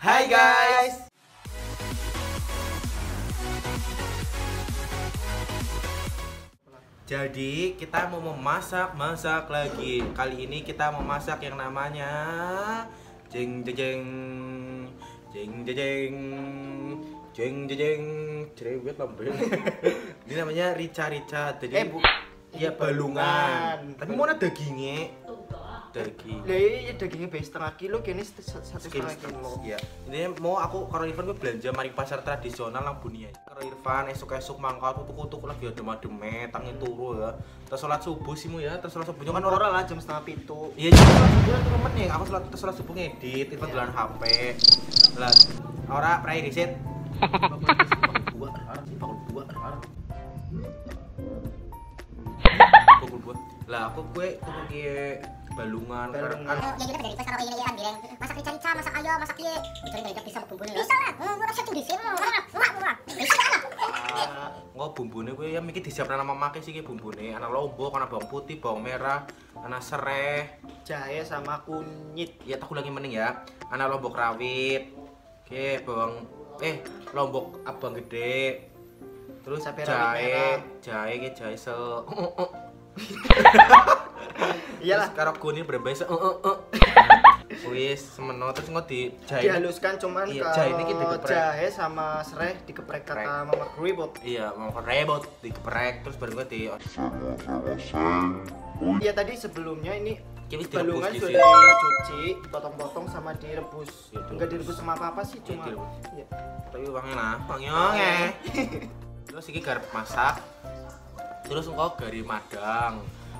Hai guys. Jadi kita mau memasak lagi. Kali ini kita memasak yang namanya jeng jeng jeng jeng jeng jeng cerewet lambe. Ini namanya rica-rica. Jadi ya balungan. Tapi mau ada dagingnya. Daging. Lah iya dagingnya be setengah kilo kene 1,5 kilo. Iya. Ini mau aku karo Irfan gue belanja mari pasar tradisional nang Bunia. Karo Irfan esuk-esuk mangka tuku-tuku lagi adem-adem tangi turu ya. Terus salat subuh simu ya, terus salat subuhnya kan Ora lah jam 6:30. Iya, jam salat subuh tuh meneh. Aku salat subuh ngedit, Irfan dolan HP. Lah, ora prai riset. Bakul buah. Lah aku kue tuku balungan yang kita dari pasar ini kan direng masak rica-rica, masak ayam, masak piye dari bisa bumbune bisa lah ora usah tulis murah bisa lah nggak bumbune kue ya mikir disiapkan nama make sih bumbune ana lombok, ana bawang putih, bawang merah, ana serai, jahe sama kunyit. ya tak ulangi mending ya, ana lombok rawit, bawang lombok abang gede, terus jahe se Iyalah karo kuning berbeza wis semeno terus ngodi jahe dihaluskan cuman iya, jahe sama serai dikeprek kata Mama Ribot. Iya, Mama Ribot dikeprek terus baru di Iya tadi sebelumnya ini Kini balungan direbus sudah dicuci, dipotong-potong sama direbus. Gitu. Enggak direbus sama apa-apa sih, cuma iya. Tapi wangi. Terus iki garap masak. Terus engkau gari madang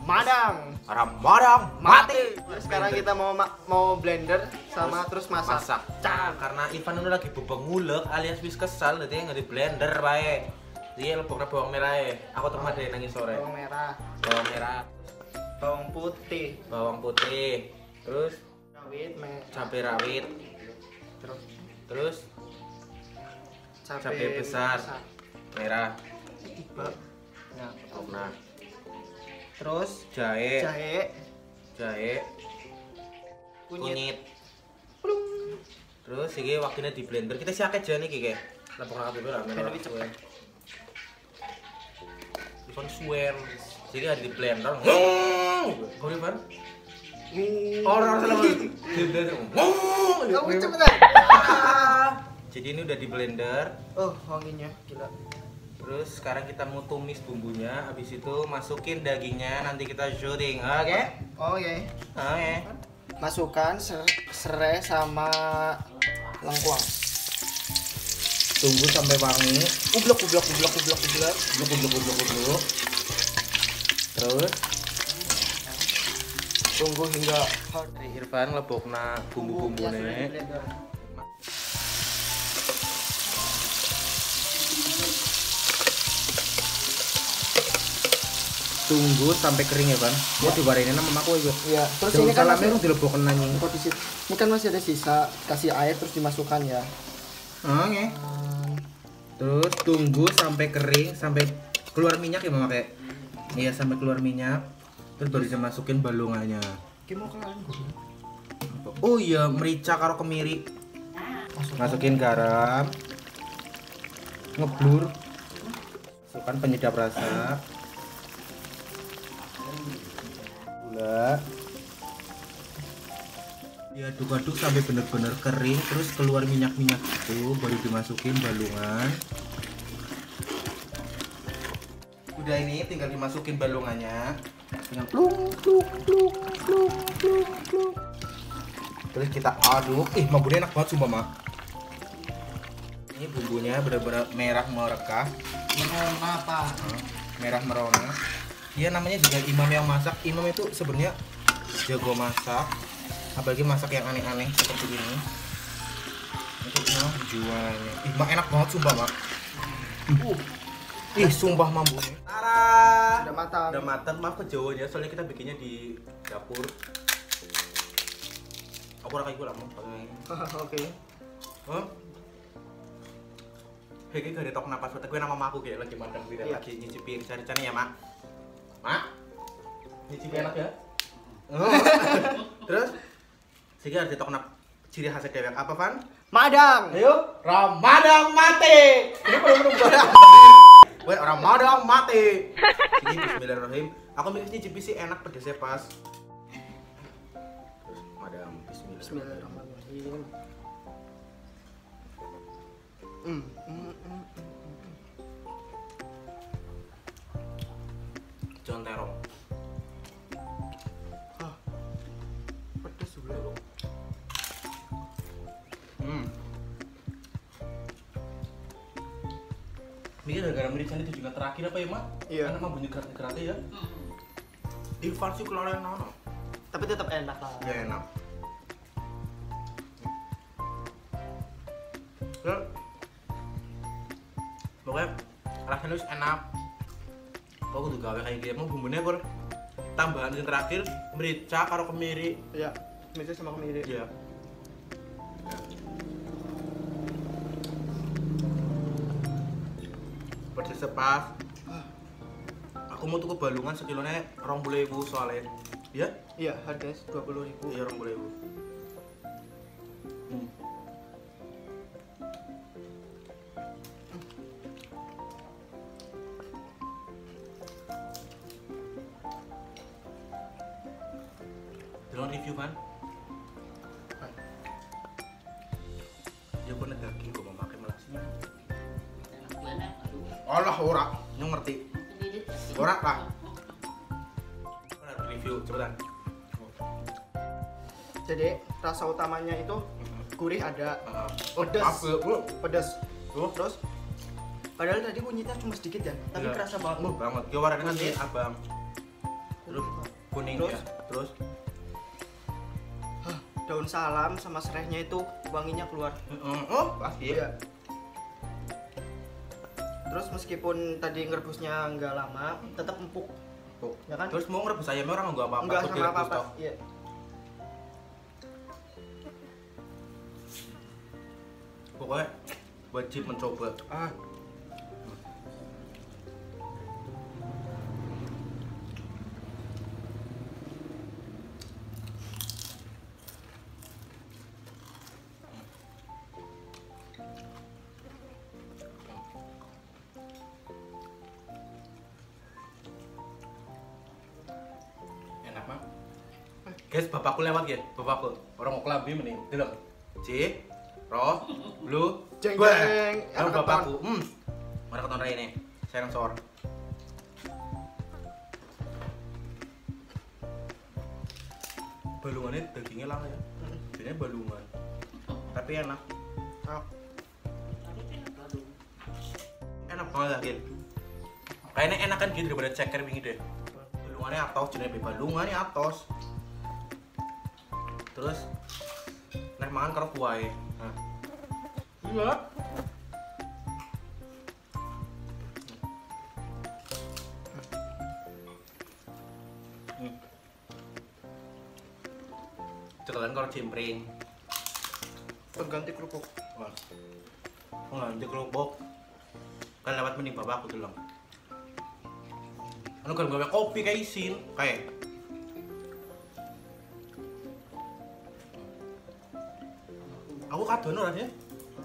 mati. Sekarang kita mau blender sama terus masak. Karena Ivan ini lagi bubeng ngulek alias wis kesal jadi nggak di blender bae. Dia leboknya bawang merah ya. Aku teman deh nangis sore. Bawang merah, bawang putih, terus cabai rawit, terus cabai besar merah. Nah, terus jahe, kunyit. Terus iki waktunya di blender. Kita siake jane iki ge. Lepok kabeh ora men. Ivan suwen. Jadi ada di blender. Kau Ivan? Orang salah blender. Kamu cepetan. Jadi ini udah di blender. Oh, wanginya gila. Terus sekarang kita mau tumis bumbunya, habis itu masukin dagingnya, nanti kita syuting, oke? Oke. Masukkan serai sama lengkuang. Tunggu sampai wangi. Ublok. Terus Tunggu hingga Irfan lebokna bumbu-bumbune. Tunggu sampai kering ya, Ban. Mau dibarenin sama aku ya. Iya, terus ini kan masih dilebokken nanya. Ini kan masih ada sisa, kasih air terus dimasukkan ya. Oke. Terus tunggu sampai kering, sampai keluar minyak ya, Mama kayak. Iya, sampai keluar minyak. Terus baru dimasukin balungannya. Mau kelar. Oh iya, merica karo kemiri. Masukin garam. Ngeblur. Masukkan penyedap rasa. Gula. Diaduk-aduk sampai benar-benar kering, terus keluar minyak-minyak itu, baru dimasukin balungan. Udah ini tinggal dimasukin balungannya. Tinggal plung. Terus kita aduk. Bumbunya enak banget sumpah, Mak. Ini bumbunya benar-benar merah merekah. Merah merona. Dia namanya juga imam yang masak. Imam itu sebenarnya jago masak, apalagi masak yang aneh-aneh seperti ini. Itu jualannya. Mak enak banget sumpah, Mak. Sumpah mampunya. Tara. Udah matang. Maaf kejauhannya soalnya kita bikinnya di dapur. Aku kayak gue lama pakai. Oke. Hei, gak ada tok napas. Gue nama mamaku kayak lagi makan lagi nyicipin cari-cari ya, Mak. Nyicipi enak ya? Terus sehingga ada tok ciri khasnya dewek apa, Van? Madang. Ayo, Ramadang mati. Ini belum Weh, Ramadang mati. Sini bismillahirrahmanirrahim. Aku mikir cicipi sih enak pedesnya pas. Terus Madam Bismillahirrahmanirrahim. John terong. Pedes juga. Ini gara-gara merican itu juga terakhir apa ya, Mak? Iya. Karena mah bunyi kerat-keratnya ya. Irfan sih keluar yang nono. Tapi tetap enak lah. Ya enak. Ya. Pokoknya rasanya itu enak. Kok kudu gawe kayak gini, emang bumbunya kur tambahan yang terakhir merica karo kemiri. Iya, merica sama kemiri. Iya. Pedes sepas. Aku mau tuku balungan sekilonnya 20.000 soalnya. Iya? Iya, harganya 20.000. Iya 20.000. Delon review kan? Ya punya daging kok memakai melasnya. Allah ora, yang ngerti. Ora lah. Review cepetan. Jadi rasa utamanya itu gurih ada, pedas. Terus padahal tadi kunyitnya cuma sedikit ya, tapi Iya. kerasa banget. Banget. Dia warnanya nanti abang. Terus kuning Terus? ya. Terus Daun salam sama serehnya itu wanginya keluar. oh, pasti ya. Iya. Terus meskipun tadi ngerebusnya nggak lama, tetap empuk. Ya kan? Terus mau ngerebus ayamnya orang nggak apa-apa. Nggak Aku sama direbus apa-apa. toh. Iya. Pokoknya wajib mencoba. Enak mah. Guys, bapakku lewat ya, bapakku. Orang mau kelambi mending. Delok. C, Ro, Lu, Jeng Wah, jeng. Kalau Enak bapakku, mana keton ini? Saya sor. Balungannya dagingnya lah ya. Jadinya balungan. Tapi enak. Enak banget lagi. Kayaknya enak kan gitu daripada ceker wingi deh. Balungannya atos, jenis balungannya atos. Terus nek mangan karo kuahnya. Nah. Iya. Cekelan karo cimpring. Pengganti kerupuk. Wah. Pengganti kerupuk. Kan lewat mending bapakku tuh lang. Anu kan gawe kopi kayak isin, kayak. Aku kadon ora ya.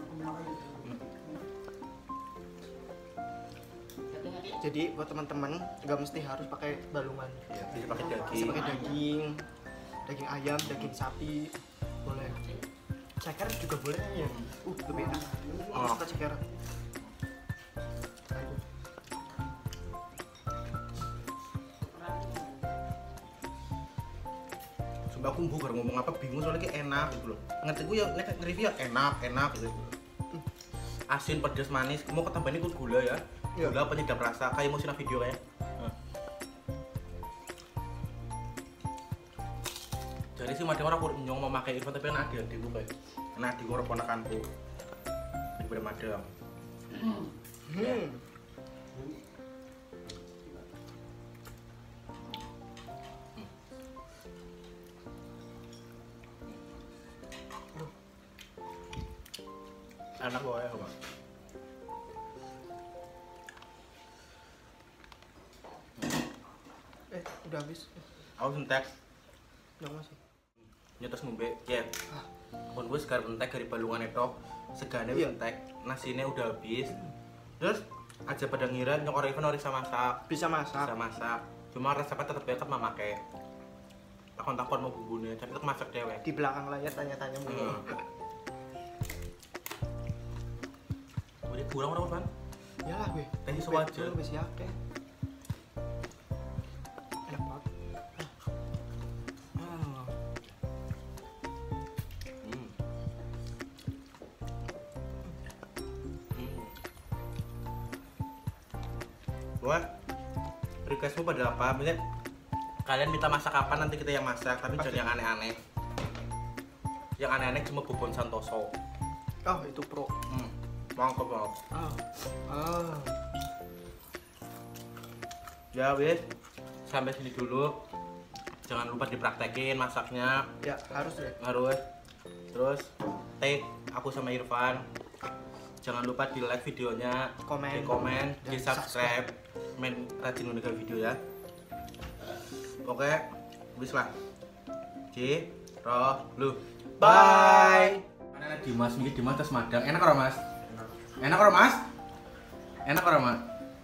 Jadi buat teman-teman nggak mesti harus pakai balungan. Ya, bisa pakai Bisa daging. pakai daging ayam, daging sapi, boleh. Ceker juga boleh ya. Lebih enak. Aku suka ceker. Sumpah aku mbok ngomong apa bingung soalnya kayak enak gitu loh. Ngerti gue ya nek nge-review ya enak gitu. Asin, pedas, manis. Mau ketambahin ikut gula ya. Iya. Gula penyedap rasa kayak musim video kayak. Jadi sih madang orang nyong mau pakai info tapi enak dia adikku kayak. Enak adikku orang ponakanku. Daripada madang. Enak kok ya, Bang. Udah habis. Aku sentek Udah masih. nyetos ngombe, ya. Pun gue segar entek dari balungan itu, segane Iya. entek, nasinya udah habis. Terus aja pada ngira nyokor Ivan ora bisa masak. Bisa masak. Bisa masak. Cuma resepnya tetep beket mamake. Takon-takon mau bumbunya, tapi tetep masak dewek. Di belakang layar tanya-tanya mulu. Udah kurang orang Van. Iyalah gue. Teh iso aja. Wis ya, Teh. Enak banget. Gue requestmu pada apa? Misalnya kalian minta masak apa nanti kita yang masak, tapi jangan yang aneh-aneh. Yang aneh-aneh cuma bubon Santoso. Oh, itu pro. Mangkep banget. Ah. Ya wis, sampai sini dulu. Jangan lupa dipraktekin masaknya. Ya, harus ya. Harus. Terus take aku sama Irfan. Jangan lupa di like videonya, Komen. di komen, Dan di subscribe. Main rajin meninggal video ya. Oke, wis lah. Lu. Bye. Mana ada Dimas, ini Dimas terus madang. Enak ora Mas? Enak ora Mas? Enak ora Mas?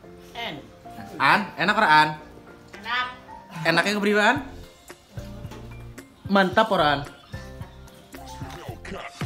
Enak ora An? Enak. Enaknya kepriwe An? Mantap ora An?